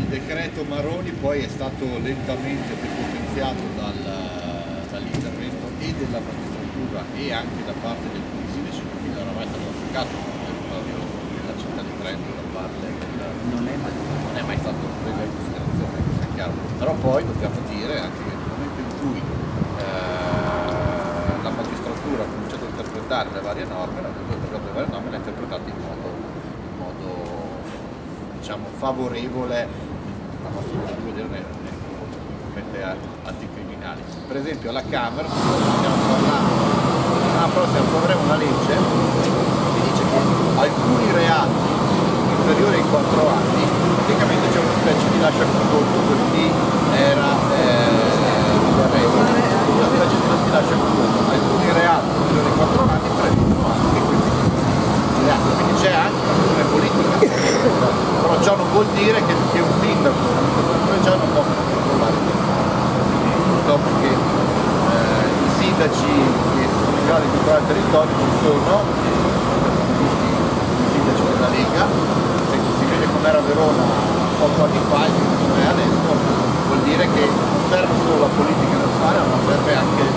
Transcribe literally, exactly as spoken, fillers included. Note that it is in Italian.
decreto Maroni poi è stato lentamente depotenziato dal, dall'intervento e della magistratura e anche da parte dei sindaci, quindi oramai è stato applicato sul territorio della città di Trento da parte del, non, è mai... non è mai stato preso in considerazione, questo è chiaro. Però poi dobbiamo dire anche che nel momento in cui eh, la magistratura ha cominciato a interpretare le varie norme, la magistratura le varie norme le ha interpretate in modo, in modo diciamo favorevole alla nostra procedura di nei atti criminali. Per esempio alla Camera stiamo parlando, la settimana prossima approveremo una legge che dice che alcuni reati inferiori ai quattro anni praticamente c'è una specie di lascia condotto per chi era eh, una specie di lascia condotto. Alcuni reati inferiori ai quattro anni prevedono anche questi reati, quindi c'è anche una questione politica, però ciò non vuol dire che, che un sindaco o un amministratore già non possa controllare il territorio. Purtroppo che eh, i sindaci che sono in grado di controllare il territorio ci sono i sindaci della Lega. Se si vede com'era Verona poco anni fa e come è adesso, vuol dire che non serve solo la politica nazionale, ma serve anche